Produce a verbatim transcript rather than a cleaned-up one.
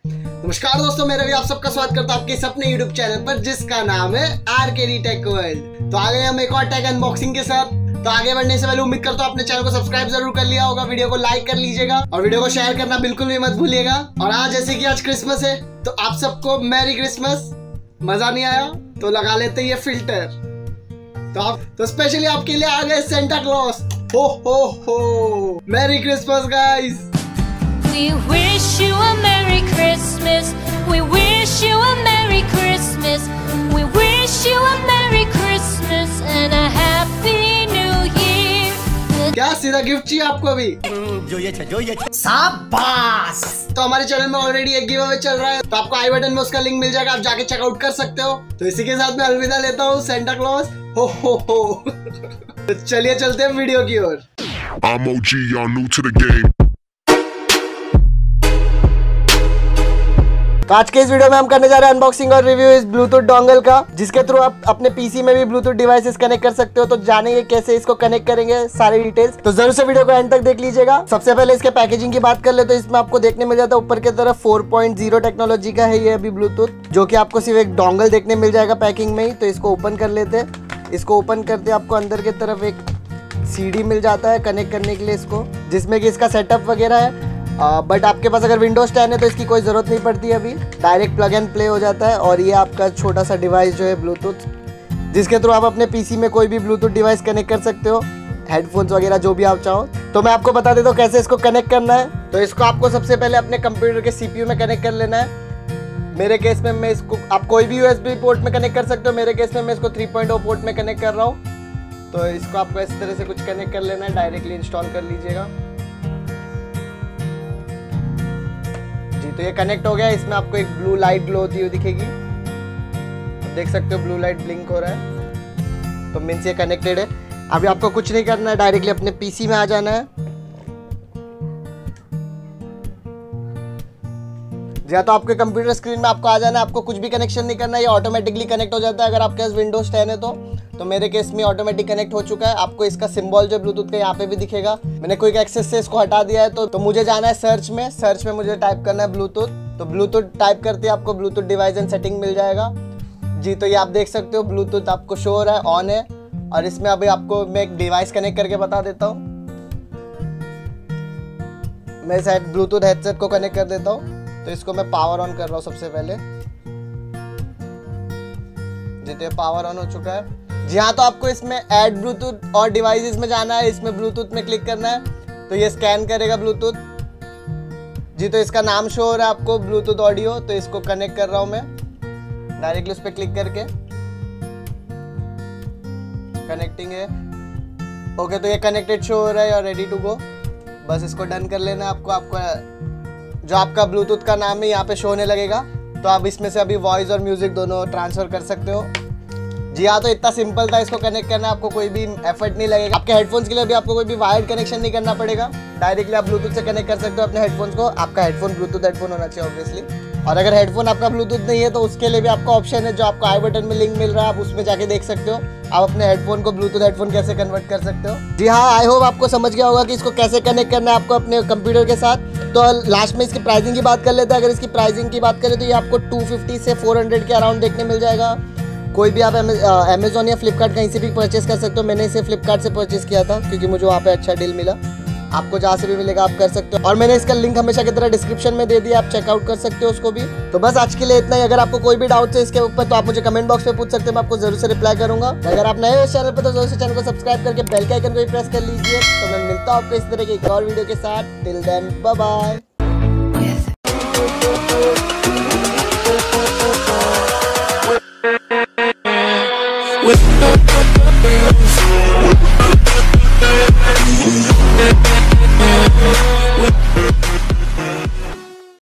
नमस्कार दोस्तों, मेरा भी आप सबका स्वागत करता हूं आपके अपने यूट्यूब चैनल पर जिसका नाम है आरकेडी टेक वर्ल्ड। तो आ गए हम एक और टेक अनबॉक्सिंग के साथ। तो आगे बढ़ने से पहले उम्मीद करता हूं अपने चैनल को सब्सक्राइब जरूर कर लिया होगा, वीडियो को लाइक कर लीजिएगा और वीडियो को शेयर करना बिल्कुल भी मत भूलिएगा। और आज जैसे कि आज क्रिसमस है तो आप सबको मैरी क्रिसमस। मजा नहीं आया तो लगा लेते ये फिल्टर। तो आप तो स्पेशली आपके लिए आ गए सेंटा क्लॉस। हो हो हो Merry Christmas guys. We wish you a Merry Christmas. We wish you a Merry Christmas. We wish you a Merry Christmas and a Happy New Year. क्या सीधा गिफ्ट चाहिए आपको अभी? जो ये जो ये शाबाश। तो हमारे चैनल में ऑलरेडी एक गिव अवे चल रहा है, तो आपको आई बटन में उसका लिंक मिल जाएगा, आप जाके चेकआउट कर सकते हो। तो इसी के साथ मैं अलविदा लेता हूँ सेंटा क्लॉस। हो हो हो तो चलिए चलते हैं वीडियो की ओर। I'm O G, y'all new to the game. तो आज के इस वीडियो में हम करने जा रहे हैं अनबॉक्सिंग और रिव्यू इस ब्लूटूथ डोंगल का, जिसके थ्रू आप अपने पीसी में भी ब्लूटूथ डिवाइसेस कनेक्ट कर सकते हो। तो जानेंगे कैसे इसको कनेक्ट करेंगे, सारी डिटेल्स। तो जरूर से वीडियो को एंड तक देख लीजिएगा। सबसे पहले इसके पैकेजिंग की बात कर ले तो इसमें आपको देखने मिल जाता है ऊपर की तरफ फोर पॉइंट ज़ीरो टेक्नोलॉजी का है ये अभी ब्लूटूथ, जो कि आपको सिर्फ एक डोंगल देखने मिल जाएगा पैकिंग में ही। तो इसको ओपन कर लेते हैं। इसको ओपन करते आपको अंदर की तरफ एक सीडी मिल जाता है कनेक्ट करने के लिए इसको, जिसमें कि इसका सेटअप वगैरह है। बट uh, आपके पास अगर विंडोज टेन है तो इसकी कोई ज़रूरत नहीं पड़ती है, अभी डायरेक्ट प्लग एंड प्ले हो जाता है। और ये आपका छोटा सा डिवाइस जो है ब्लूटूथ, जिसके थ्रू आप अपने पीसी में कोई भी ब्लूटूथ डिवाइस कनेक्ट कर सकते हो, हेडफोन्स वगैरह जो भी आप चाहो। तो मैं आपको बता देता हूँ कैसे इसको कनेक्ट करना है। तो इसको आपको सबसे पहले अपने कंप्यूटर के सीपीयू में कनेक्ट कर लेना है। मेरे केस में मैं इसको आप कोई भी यूएसबी पोर्ट में कनेक्ट कर सकते हो, मेरे केस में मैं इसको थ्री पॉइंट ओ पोर्ट में कनेक्ट कर रहा हूँ। तो इसको आपको इस तरह से कुछ कनेक्ट कर लेना है, डायरेक्टली इंस्टॉल कर लीजिएगा। तो ये कनेक्ट हो गया। इसमें आपको एक ब्लू लाइट ग्लो होती हुई दिखेगी, देख सकते हो ब्लू लाइट ब्लिंक हो रहा है। तो मीन्स ये कनेक्टेड है। अभी आपको कुछ नहीं करना है, डायरेक्टली अपने पीसी में आ जाना है। या तो आपके कंप्यूटर स्क्रीन में आपको आ जाना है, आपको कुछ भी कनेक्शन नहीं करना है, ये ऑटोमेटिकली कनेक्ट हो जाता है अगर आपके पास विंडोज टेन है तो। तो मेरे केस में ऑटोमेटिक कनेक्ट हो चुका है। आपको इसका सिंबल जो ब्लूटूथ का यहाँ पे भी दिखेगा। मैंने क्विक एक्सेस से इसको हटा दिया है। तो, तो मुझे जाना है सर्च में। सर्च में मुझे टाइप करना है ब्लूटूथ। तो ब्लूटूथ टाइप करते आपको ब्लूटूथ डिवाइस एंड सेटिंग मिल जाएगा जी। तो ये आप देख सकते हो ब्लूटूथ आपको शो हो रहा है, ऑन है। और इसमें अभी आपको मैं एक डिवाइस कनेक्ट करके बता देता हूँ। मैं शायद ब्लूटूथ हेडसेट को कनेक्ट कर देता हूँ। तो इसको मैं पावर ऑन कर रहा हूँ सबसे पहले। जितने पावर ऑन हो चुका है जी हाँ। तो आपको इसमें ऐड ब्लूटूथ और डिवाइसेस में जाना है, इसमें ब्लूटूथ में क्लिक करना है। तो ये स्कैन करेगा ब्लूटूथ जी। तो इसका नाम शो हो रहा है आपको ब्लूटूथ ऑडियो। तो इसको कनेक्ट कर रहा हूँ मैं डायरेक्टली उस पर क्लिक करके। कनेक्टिंग है, ओके। तो ये कनेक्टेड शो हो रहा है और रेडी टू गो। बस इसको डन कर लेना है आपको। आपको जो आपका ब्लूटूथ का नाम है यहाँ पे शो होने लगेगा। तो आप इसमें से अभी वॉइस और म्यूजिक दोनों ट्रांसफर कर सकते हो जी हाँ। तो इतना सिंपल था इसको कनेक्ट करना, आपको कोई भी एफर्ट नहीं लगेगा। आपके हेडफोन्स के लिए भी आपको कोई भी वायर्ड कनेक्शन नहीं करना पड़ेगा, डायरेक्टली आप ब्लूटूथ से कनेक्ट कर सकते हो अपने हेडफोन्स को। आपका हेडफोन ब्लूटूथ हेडफोन होना चाहिए ऑब्वियसली। और अगर हेडफोन आपका ब्लूटूथ नहीं है तो उसके लिए भी आपका ऑप्शन है, जो आपको आई बटन में लिंक मिल रहा है, आप उसमें जाके देख सकते हो आप अपने हेडफोन को ब्लूटूथ हेडफोन कैसे कन्वर्ट कर सकते हो जी हाँ। आई होप आपको समझ गया होगा कि इसको कैसे कनेक्ट करना है आपको अपने कंप्यूटर के साथ। तो लास्ट में इसकी प्राइसिंग की बात कर लेते हैं। अगर इसकी प्राइसिंग की बात करें तो ये आपको टू फिफ्टी से फोर हंड्रेड के अराउंड देखने मिल जाएगा। कोई भी आप अमेजोन या फ्लिपकार्ट कहीं से भी परचेस कर सकते हो। मैंने इसे फ्लिपकार्ट से परचेस किया था क्योंकि मुझे वहाँ पे अच्छा डील मिला। आपको जहाँ से भी मिलेगा आप कर सकते हो। और मैंने इसका लिंक हमेशा की तरह डिस्क्रिप्शन में दे दिया, आप चेकआउट कर सकते हो उसको भी। तो बस आज के लिए इतना ही। अगर आपको कोई भी डाउट है इसके ऊपर तो आप मुझे कमेंट बॉक्स में पूछ सकते हो, मैं आपको जरूर से रिप्लाई करूंगा। अगर आप नए हो इस चैनल पर तो जरूर से चैनल को सब्सक्राइब करके बेल के आइकन को भी प्रेस कर लीजिए। तो मैं मिलता हूँ आपको इस तरह की एक और वीडियो के साथ। Till then bye bye.